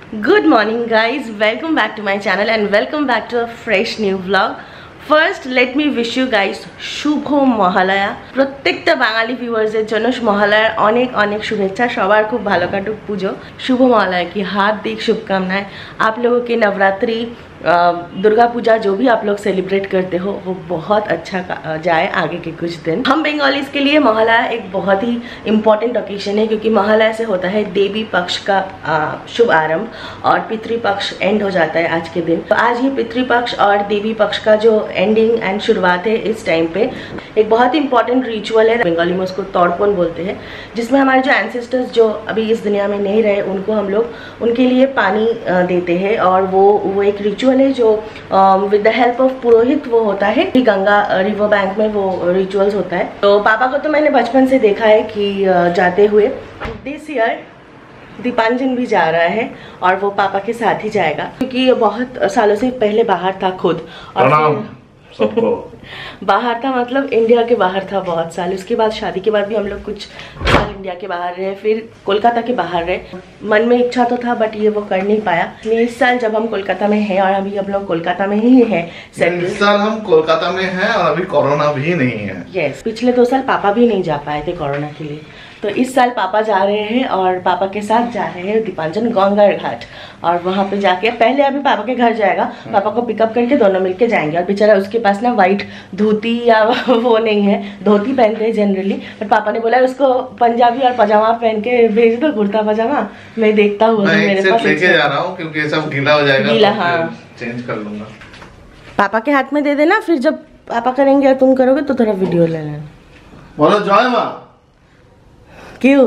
Good morning guys, welcome back to my channel and welcome back to a fresh new vlog. First let me wish you guys শুভ মহালয়া। প্রত্যেকটা বাঙালি ভিউয়ার্সের জন্য মহালয়ার অনেক অনেক শুভেচ্ছা। সবার খুব ভালো কাটুক পুজো। शुभ महालया की हार्दिक शुभकामनाएं। आप लोगों के नवरात्रि दुर्गा पूजा जो भी आप लोग सेलिब्रेट करते हो वो बहुत अच्छा जाए आगे के कुछ दिन। हम बंगालीज के लिए महालया एक बहुत ही इम्पॉर्टेंट ओकेजन है क्योंकि महालया से होता है देवी पक्ष का शुभ आरंभ और पितृपक्ष एंड हो जाता है आज के दिन। तो आज ये पितृपक्ष और देवी पक्ष का जो एंडिंग एंड शुरुआत है इस टाइम पे एक बहुत ही इंपॉर्टेंट रिचुअल है। बंगाली में उसको तर्पण बोलते हैं, जिसमें हमारे जो एंसेस्टर्स जो अभी इस दुनिया में नहीं रहे उनको हम लोग उनके लिए पानी देते हैं और वो एक रिचुअल है जो with the help of purohit वो होता है। गंगा रिवर बैंक में वो रिचुअल्स होता है। तो पापा को तो मैंने बचपन से देखा है कि जाते हुए। दिस ईयर दीपांजन भी जा रहा है और वो पापा के साथ ही जाएगा क्योंकि ये बहुत सालों से पहले बाहर था खुद और सबको बाहर था, मतलब इंडिया के बाहर था बहुत साल। उसके बाद शादी के बाद भी हम लोग कुछ साल इंडिया के बाहर रहे, फिर कोलकाता के बाहर रहे। मन में इच्छा तो था बट ये वो कर नहीं पाया। इस साल जब हम कोलकाता में हैं और अभी हम लोग कोलकाता में ही हैं, इस साल हम कोलकाता में हैं और अभी कोरोना भी नहीं है। यस, पिछले 2 साल पापा भी नहीं जा पाए थे कोरोना के लिए। तो इस साल पापा जा रहे हैं और पापा के साथ जा रहे हैं दीपांजन गंगा घाट और वहाँ पे जाके पहले अभी पापा के घर जाएगा, पापा को पिकअप करके दोनों मिलके जाएंगे। और बेचारा उसके पास ना वाइट धोती या वो नहीं है, धोती पहनते हैं जनरली, बट पापा ने बोला उसको पंजाबी और पजामा पहन के भेज दो, कुर्ता पजामा। मैं देखता हूँ मेरे पास लेके जा रहा हूँ क्योंकि सब गीला हो जाएगा। गीला, हाँ, चेंज कर लूंगा। पापा के हाथ में दे देना, फिर जब पापा करेंगे और तुम करोगे तो थोड़ा वीडियो ले लेना। बोलो जय माँ। क्यों?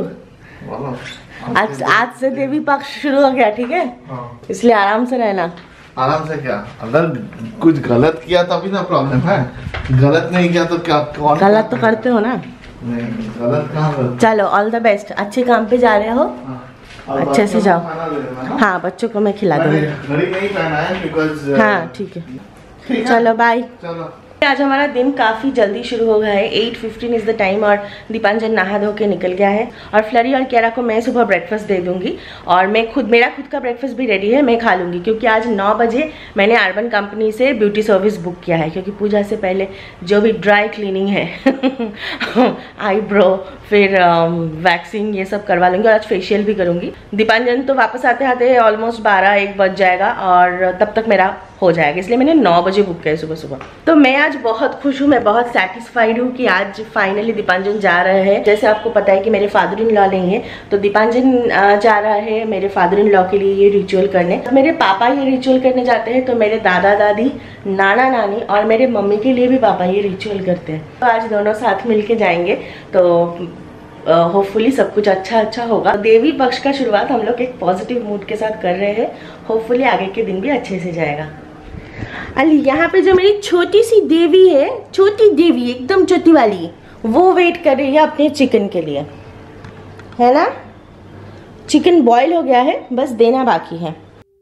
आज से देवी पक्ष शुरू हो गया, ठीक है? इसलिए आराम से रहना। आराम से क्या, अगर कुछ गलत किया तभी ना प्रॉब्लम है, गलत नहीं किया तो क्या? कौन गलत तो करते हो ना। नहीं, गलत कहाँ करते? चलो ऑल द बेस्ट, अच्छे काम पे जा रहे हो, अच्छे से जाओ। हाँ, बच्चों को मैं खिला दूंगी। घड़ी नहीं पहना है बिकॉज़। हाँ ठीक है, चलो बाय। चलो आज हमारा दिन काफ़ी जल्दी शुरू हो गया है। 8:15 इज़ द टाइम और दीपांजन नहा धो के निकल गया है और फ्लरी और कियारा को मैं सुबह ब्रेकफास्ट दे दूंगी और मेरा खुद का ब्रेकफास्ट भी रेडी है, मैं खा लूँगी क्योंकि आज 9 बजे मैंने अर्बन कंपनी से ब्यूटी सर्विस बुक किया है क्योंकि पूजा से पहले जो भी ड्राई क्लीनिंग है आईब्रो फिर वैक्सिंग ये सब करवा लूँगी और आज फेशियल भी करूँगी। दीपांजन तो वापस आते आते ऑलमोस्ट 12-1 बज जाएगा और तब तक मेरा हो जाएगा, इसलिए मैंने 9 बजे बुक किया सुबह सुबह। तो मैं आज बहुत खुश हूँ, मैं बहुत सेटिस्फाइड हूँ कि आज फाइनली दीपांजन जा रहे हैं। जैसे आपको पता है कि मेरे फादर इन लॉ नहीं है, तो दीपांजन जा रहा है मेरे फादर इन लॉ के लिए ये रिचुअल करने। मेरे पापा ये रिचुअल करने जाते हैं तो मेरे दादा दादी, नाना नानी और मेरे मम्मी के लिए भी पापा ये रिचुअल करते हैं। तो आज दोनों साथ मिल के जाएंगे तो होपफुली सब कुछ अच्छा होगा। देवी पक्ष का शुरुआत हम लोग एक पॉजिटिव मूड के साथ कर रहे हैं, होपफुली आगे के दिन भी अच्छे से जाएगा। अली यहाँ पे जो मेरी छोटी सी देवी है, छोटी देवी एकदम छोटी वाली, वो वेट कर रही है अपने चिकन के लिए, है ना? चिकन बॉईल हो गया है, बस देना बाकी है।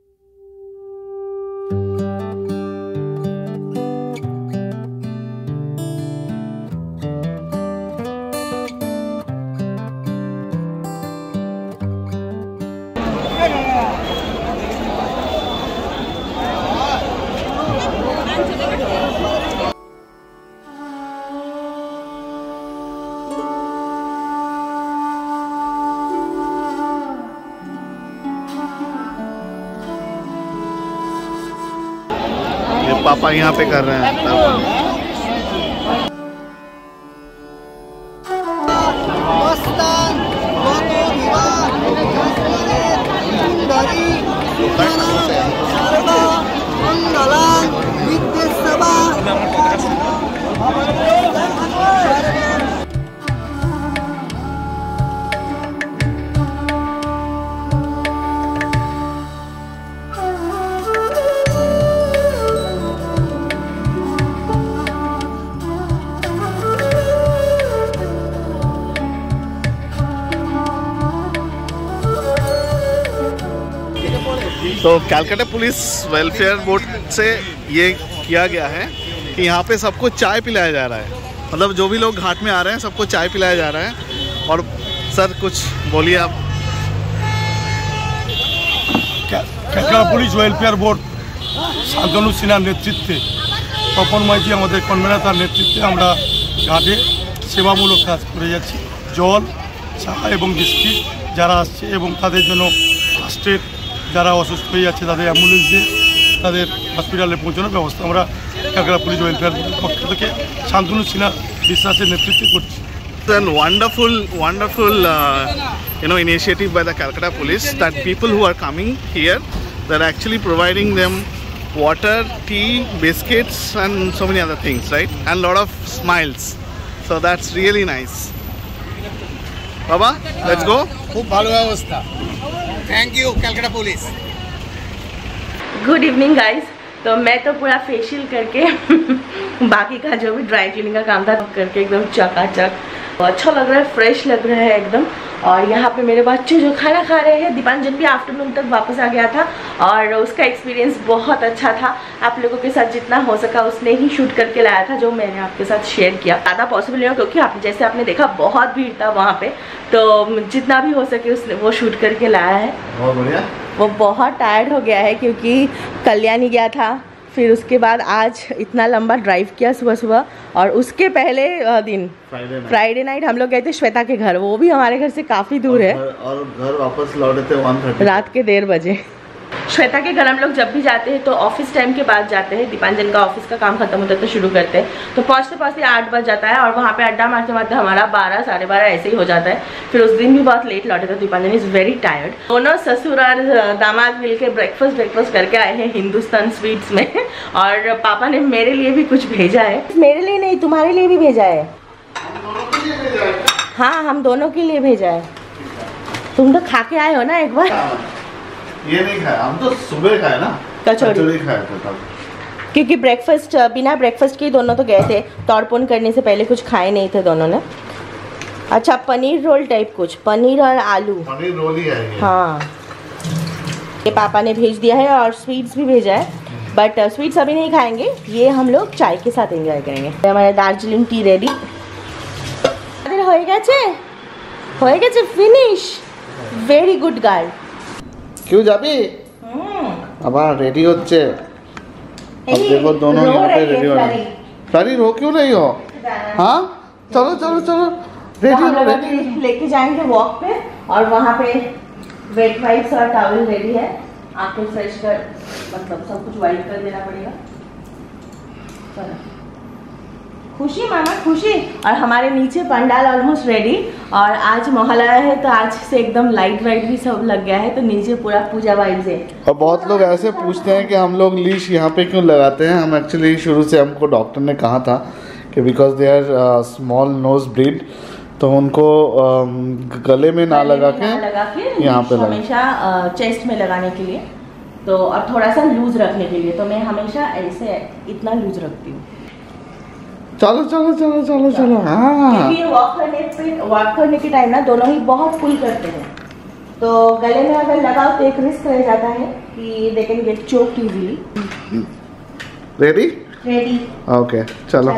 पापा यहाँ पे कर रहे हैं। तो कैलकाटा पुलिस वेलफेयर बोर्ड से ये किया गया है कि यहाँ पे सबको चाय पिलाया जा रहा है, मतलब जो भी लोग घाट में आ रहे हैं सबको चाय पिलाया जा रहा है। और सर कुछ बोलिए आप। Calcutta police welfare board Shantanu সিনহার নেতৃত্বে তপন মাইতি আমাদের কনভেনার তার নেতৃত্বে আমরা ঘাটে সেবামূলক কাজ করে যাচ্ছি। জল, চা এবং বিস্কিট যারা আসছে এবং তাদের জন্য ফার্স্ট এড, যারা অসুস্থ হয়ে যাচ্ছে তাদের অ্যাম্বুলেন্স দিয়ে তাদের হসপিটালে পৌঁছানোর ব্যবস্থা আমরা ক্যালকাটা পুলিশ ওয়েলফেয়ার বোর্ডের পক্ষ থেকে শান্তনু সিনহা বিশ্বাসের নেতৃত্বে করছি। And wonderful initiative by the Calcutta police that people who are coming here, they're actually providing them water, tea, biscuits and so many other things, right? And a lot of smiles, so that's really nice. Baba, let's go. खूब भालो व्यवस्था, thank you Calcutta police. Good evening guys. तो मैं तो पूरा facial करके बाकी का जो भी ड्राई क्लीनिंग का काम था करके एकदम चकाचक, अच्छा लग रहा है, फ्रेश लग रहा है एकदम। और यहाँ पे मेरे बच्चे जो खाना खा रहे हैं, दीपांजन भी आफ्टरनून तक वापस आ गया था और उसका एक्सपीरियंस बहुत अच्छा था। आप लोगों के साथ जितना हो सका उसने ही शूट करके लाया था, जो मैंने आपके साथ शेयर किया। ज़्यादा पॉसिबल नहीं हो क्योंकि आप जैसे आपने देखा बहुत भीड़ था वहाँ पे, तो जितना भी हो सके उसने वो शूट करके लाया है। बहुत बढ़िया। वो बहुत टायर्ड हो गया है क्योंकि कल्याणी गया था, फिर उसके बाद आज इतना लंबा ड्राइव किया सुबह सुबह, और उसके पहले दिन फ्राइडे नाइट हम लोग गए थे श्वेता के घर, वो भी हमारे घर से काफ़ी दूर है, और घर वापस लौटे थे 1:30 रात के 1:30 बजे। श्वेता के घर हम लोग जब भी जाते हैं तो ऑफिस टाइम के बाद जाते हैं, दीपांजन का ऑफिस का काम खत्म होता है तो शुरू करते हैं, तो पहुँचते पहुँचते 8 बज जाता है और वहाँ पे अड्डा मारते मारते हमारा 12 साढ़े 12 ऐसे ही हो जाता है। फिर उस दिन भी बहुत लेट लौटे थे, दीपांजन इज़ वेरी टायर्ड। दोनों ससुर और दामाद मिल के ब्रेकफास्ट करके आए हैं हिंदुस्तान स्वीट्स में, और पापा ने मेरे लिए भी कुछ भेजा है। मेरे लिए नहीं, तुम्हारे लिए भी भेजा है। हाँ, हम दोनों के लिए भेजा है। तुम तो खा के आए हो ना एक बार। ये नहीं खाया, हम तो सुबह खाए ना, कचौड़ी खाए थे तब, क्योंकि ब्रेकफास्ट बिना ब्रेकफास्ट के दोनों तो गए थे, तर्पण करने से पहले कुछ खाए नहीं थे दोनों ने। अच्छा, पनीर रोल टाइप कुछ, पनीर और आलू, पनीर रोल ही है ये। हाँ, ये पापा ने भेज दिया है और स्वीट्स भी भेजा है, बट स्वीट्स अभी नहीं खाएंगे, ये हम लोग चाय के साथ एंजॉय करेंगे। हमारा दार्जिलिंग टी रेडी হয়ে গেছে, ফিনিশ। Very good girl. क्यों जाबी? আবার রেডি হচ্ছে। अब देखो दोनों यहाँ पे रेडी हो रहे हैं। फ्लरी रो क्यों नहीं हो? हाँ, चलो चलो चलो, रेडी हो, रेडी लेके जाएंगे वॉक पे, और वहाँ पे वेट वाइप्स और टॉवल रेडी है, आंखें फ्रेश कर, मतलब सब कुछ वाइप कर देना पड़ेगा। चलो, खुशी मामा खुशी। और हमारे नीचे पंडाल ऑलमोस्ट रेडी, और आज मोहल्ला है तो आज से एकदम लाइट वाइट भी सब लग गया है, तो नीचे पूरा पूजा वाइब है। और बहुत लोग ऐसे पूछते हैं कि हम लोग लीश यहाँ पे क्यों लगाते हैं। हम एक्चुअली शुरू से हमको डॉक्टर ने कहा था कि because they are small nose breed, तो उनको गले में ना लगा के यहाँ पे हमेशा चेस्ट में लगाने के लिए, तो और थोड़ा सा लूज रखने के लिए, तो मैं हमेशा ऐसे इतना लूज रखती हूँ। चलो चलो चलो चलो चलो। हाँ, क्योंकि वॉक करने के टाइम ना दोनों ही बहुत पुल करते हैं, तो गले में अगर लगाओ तो एक रिस्क रह जाता है कि they can get choked easily. Ready? Ready. Okay, चलो।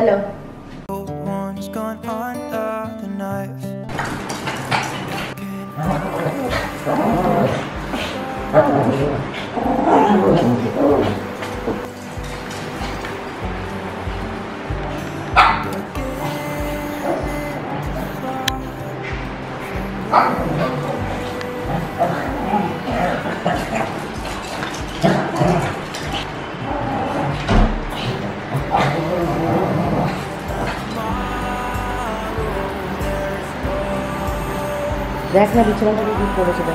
देख ना बिछड़ा में भी पड़े चले।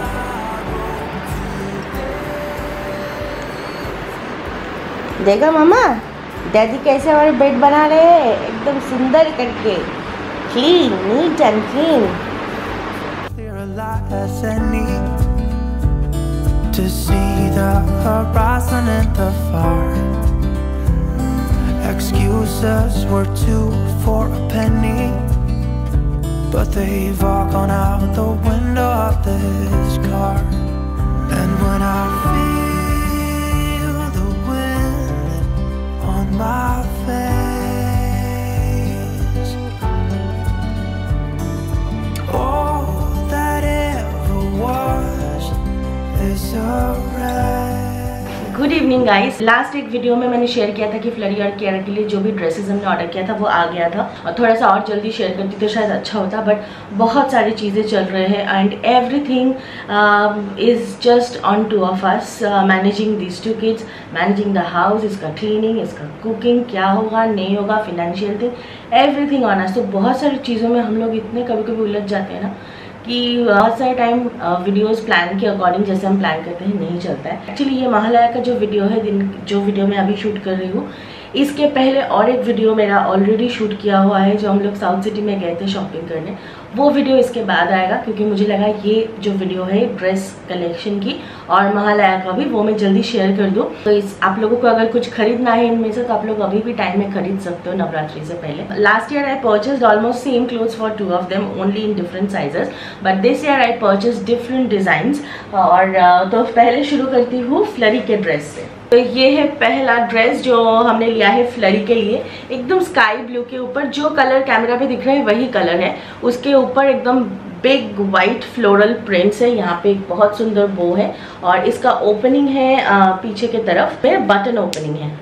देखा मामा, डैडी कैसे हमारे बेड बना रहे हैं, एकदम सुंदर करके, clean, neat and clean. To see the horizon and the far, excuses were 2 for a penny, but they've all gone out the window of this car. And when I feel the wind on my face, all that ever was is good evening guys. Last एक video में मैंने share किया था कि flurry और कियारा के लिए जो भी ड्रेसेस हमने ऑर्डर किया था वो आ गया था, और थोड़ा सा और जल्दी शेयर करती तो शायद अच्छा होता, बट बहुत सारी चीज़ें चल रहे हैं and everything is just on two of us, managing these 2 kids, managing the house, इसका क्लीनिंग, इसका कुकिंग, क्या होगा नहीं होगा, financial thing, everything on us. तो बहुत सारी चीज़ों में हम लोग इतने कभी कभी उलझ जाते हैं ना कि बहुत सारे टाइम वीडियोस प्लान के अकॉर्डिंग जैसे हम प्लान करते हैं नहीं चलता है। एक्चुअली ये महालया का जो वीडियो है, जो वीडियो मैं अभी शूट कर रही हूँ, इसके पहले और एक वीडियो मेरा ऑलरेडी शूट किया हुआ है जो हम लोग साउथ सिटी में गए थे शॉपिंग करने। वो वीडियो इसके बाद आएगा क्योंकि मुझे लगा ये जो वीडियो है ड्रेस कलेक्शन की और महालया का भी, वो मैं जल्दी शेयर कर दूँ। तो आप लोगों को अगर कुछ खरीदना है इनमें से तो आप लोग अभी भी टाइम में खरीद सकते हो नवरात्रि से पहले। Last year I purchased almost same clothes for 2 of them only in different sizes, but this year I purchased different designs. और तो पहले शुरू करती हूँ फ्लरी के ड्रेस से। तो ये है पहला ड्रेस जो हमने लिया है फ्लरी के लिए, एकदम स्काई ब्लू के ऊपर जो कलर कैमरा पे दिख रहा है वही कलर है, उसके ऊपर एकदम बिग वाइट फ्लोरल प्रिंट्स है। यहाँ पे एक बहुत सुंदर बो है और इसका ओपनिंग है पीछे के तरफ पे बटन ओपनिंग है।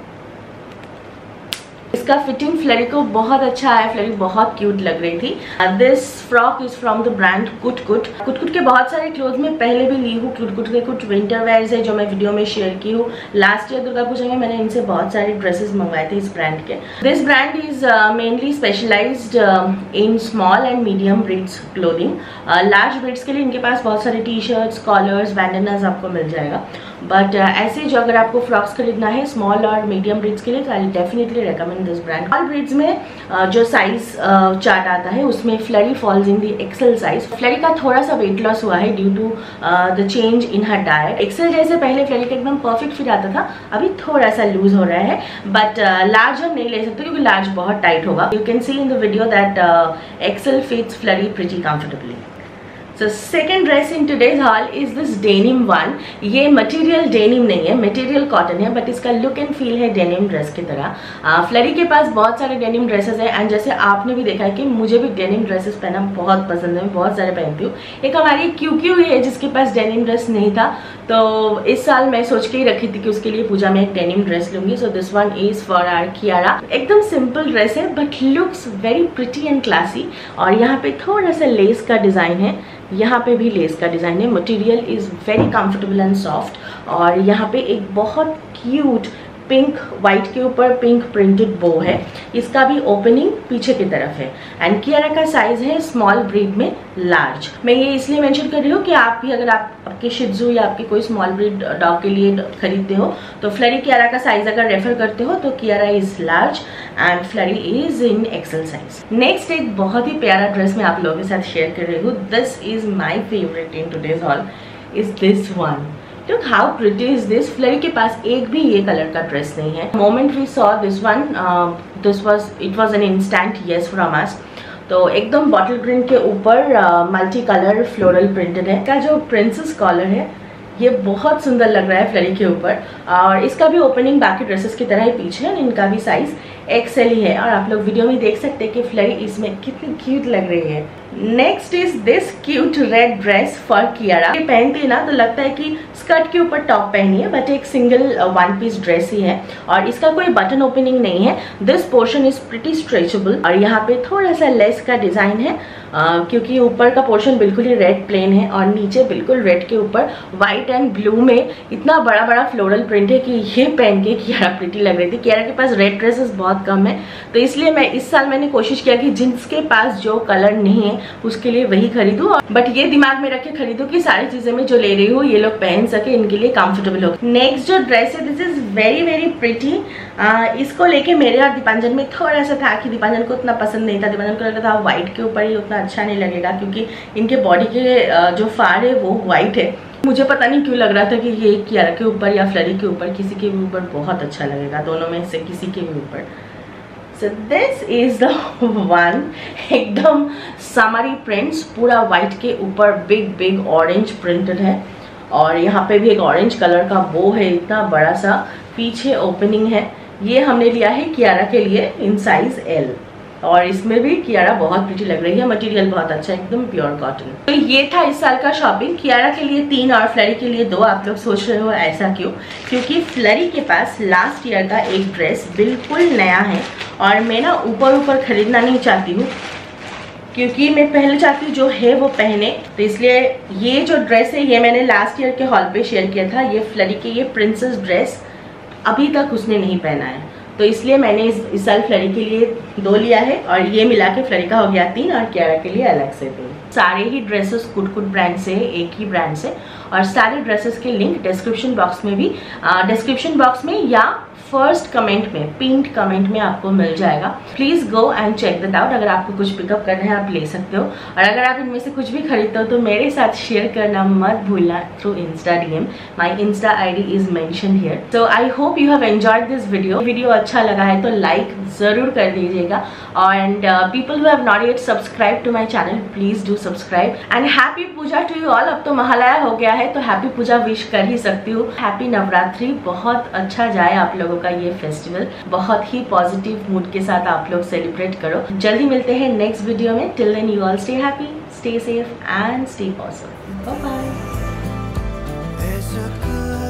इसका फिटिंग फ्लरी को बहुत अच्छा है, फ्लरी बहुत क्यूट लग रही थी। This frock is from the brand Kutkut. Kutkut के बहुत सारे क्लोथ में पहले भी ली हूँ। कुटकुट के कुछ विंटर वेयर्स है जो मैं वीडियो में शेयर की हूँ। लास्ट ईयर दुर्गा पूजा में मैंने इनसे बहुत सारे ड्रेसेस मंगवाए थे इस ब्रांड के। This brand is mainly specialised in small and medium breeds clothing. Large breeds के लिए इनके पास बहुत सारे टी शर्ट्स, कॉलर्स, बैंडनास आपको मिल जाएगा, बट ऐसे जो अगर आपको फ्रॉक्स खरीदना है स्मॉल और मीडियम ब्रीड्स के लिए तो I definitely recommend this brand. All breeds में जो साइज चार्ट आता है उसमें Flurry falls in the XL size. Flurry का थोड़ा सा वेट लॉस हुआ है due to the change in her diet. XL जैसे पहले फ्लरी का एकदम परफेक्ट फिट आता था, अभी थोड़ा सा लूज हो रहा है, बट लार्ज हम नहीं ले सकते क्योंकि लार्ज बहुत टाइट होगा। You can see in the video that XL fits Flurry pretty comfortably. So second dress in today's haul is this denim one। ये मटेरियल डेनिम नहीं है, मटेरियल कॉटन है, बट इसका लुक एंड फील है denim dress की तरह। Flurry के पास बहुत सारे डेनिम ड्रेसेस हैं एंड जैसे आपने भी देखा है कि मुझे भी डेनिम ड्रेसेस पहनना बहुत पसंद है, मैं बहुत सारे पहनती हूँ। एक हमारी क्यूक्यू है जिसके पास डेनिम ड्रेस नहीं था, तो इस साल मैं सोच के ही रखी थी कि उसके लिए पूजा में एक डेनिम ड्रेस लूंगी। So this one is for our Kiara. एकदम सिंपल ड्रेस है but looks very pretty and classy, और यहाँ पे थोड़ा सा लेस का डिजाइन है, यहाँ पे भी लेस का डिजाइन है। Material is very comfortable and soft, और यहाँ पे एक बहुत क्यूट पिंक वाइट के ऊपर पिंक प्रिंटेड बो है। इसका भी ओपनिंग पीछे की तरफ है एंड कियारा का साइज है स्मॉल ब्रीड में लार्ज। मैं ये इसलिए मेंशन कर रही हूँ कि आप भी अगर आपके शिट्जू या आपके कोई स्मॉल ब्रीड डॉग के लिए खरीदते हो तो फ्लरी कियारा का साइज अगर रेफर करते हो तो Kiara is large and Flurry is in XL size. Next एक बहुत ही प्यारा ड्रेस मैं आप लोगों के साथ शेयर कर रही हूँ। This is my favourite in today's haul is this one. Look how pretty is this। Flurry के पास एक भी ये कलर का ड्रेस नहीं है। Moment we saw this one, it was an instant yes from us। तो एकदम बॉटल ग्रीन के ऊपर मल्टी कलर फ्लोरल प्रिंटेड है। का जो प्रिंसेस कॉलर है ये बहुत सुंदर लग रहा है फ्लरी के ऊपर, और इसका भी ओपनिंग बाकी ड्रेसेस की तरह ही पीछे है, इनका भी साइज एक्सेल ही है, और आप लोग वीडियो में देख सकते हैं कि फ्लरी इसमें कितनी क्यूट लग रही है। Next is this cute red dress for Kiara. ये पहनती है ना तो लगता है कि स्कर्ट के ऊपर टॉप पहनी है, बट एक सिंगल वन पीस ड्रेस ही है और इसका कोई बटन ओपनिंग नहीं है। This portion is pretty stretchable, और यहाँ पे थोड़ा सा लेस का डिजाइन है क्योंकि ऊपर का पोर्शन बिल्कुल ही रेड प्लेन है और नीचे बिल्कुल रेड के ऊपर व्हाइट एंड ब्लू में इतना बड़ा बड़ा फ्लोरल प्रिंट है कि ये पहन के कियारा प्रिटी लग रही थी। कियारा के पास रेड ड्रेसेस बहुत कम है, तो इसलिए मैं इस साल मैंने कोशिश किया कि जिसके पास जो कलर नहीं है उसके लिए वही खरीदूं, बट ये दिमाग में रख के खरीदूं कि सारी चीजें मैं जो ले रही हूँ ये लोग पहन सके, इनके लिए कंफर्टेबल हो। नेक्स्ट जो ड्रेस है this is very very pretty. इसको लेके मेरे और दीपांजन में थोड़ा सा था कि दीपांजन को उतना पसंद नहीं था। दीपांजन को लगा था व्हाइट के ऊपर ही उतना अच्छा नहीं लगेगा क्योंकि इनके बॉडी के जो फाड़ है वो व्हाइट है। मुझे पता नहीं क्यों लग रहा था कि ये कियारा के ऊपर या फ्लरी के ऊपर किसी के भी ऊपर बहुत अच्छा लगेगा, दोनों में से किसी के भी ऊपर। So this is the one। एकदम समरी प्रिंट्स, पूरा व्हाइट के ऊपर बिग बिग ऑरेंज प्रिंटेड है, और यहाँ पे भी एक ऑरेंज कलर का बो है इतना बड़ा सा, पीछे ओपनिंग है। ये हमने लिया है कियारा के लिए इन साइज L, और इसमें भी कियारा बहुत प्रिटी लग रही है, मटेरियल बहुत अच्छा है, एकदम प्योर कॉटन। तो ये था इस साल का शॉपिंग। कियारा के लिए 3 और फ्लरी के लिए 2। आप लोग सोच रहे हो ऐसा क्यों? क्योंकि फ्लरी के पास लास्ट ईयर का एक ड्रेस बिल्कुल नया है और मैं ना ऊपर खरीदना नहीं चाहती हूँ, क्योंकि मैं पहले चाहती हूँ जो है वो पहने। तो इसलिए ये जो ड्रेस है ये मैंने लास्ट ईयर के हॉल पे शेयर किया था। ये फ्लरी के ये प्रिंसेस ड्रेस अभी तक उसने नहीं पहना है, तो इसलिए मैंने इस साल फ्लरी के लिए 2 लिया है और ये मिला के फ्लरी का हो गया 3 और कियारा के लिए अलग से 2। सारे ही ड्रेसेस कुट ब्रांड से, एक ही ब्रांड से, और सारे ड्रेसेस के लिंक डिस्क्रिप्शन बॉक्स में भी डिस्क्रिप्शन बॉक्स में या फर्स्ट कमेंट में, पिंड कमेंट में आपको मिल जाएगा। Please go and check that out. अगर आपको कुछ पिकअप करना है आप ले सकते हो, और अगर आप इनमें से कुछ भी खरीदते हो तो मेरे साथ शेयर करना मत भूलना through Insta DM। My Insta ID is mention here. So I hope you have enjoyed this video अच्छा लगा है तो लाइक जरूर कर दीजिएगा, and people who have not yet subscribe to my channel please do subscribe. And happy Puja to you all. अब तो महालया हो गया है तो हैप्पी पूजा विश कर ही सकती हूँ। हैप्पी नवरात्रि, बहुत अच्छा जाए आप लोगों का ये फेस्टिवल, बहुत ही पॉजिटिव मूड के साथ आप लोग सेलिब्रेट करो। जल्दी मिलते हैं नेक्स्ट वीडियो में। Till then you all stay happy, stay safe and stay positive. Bye bye.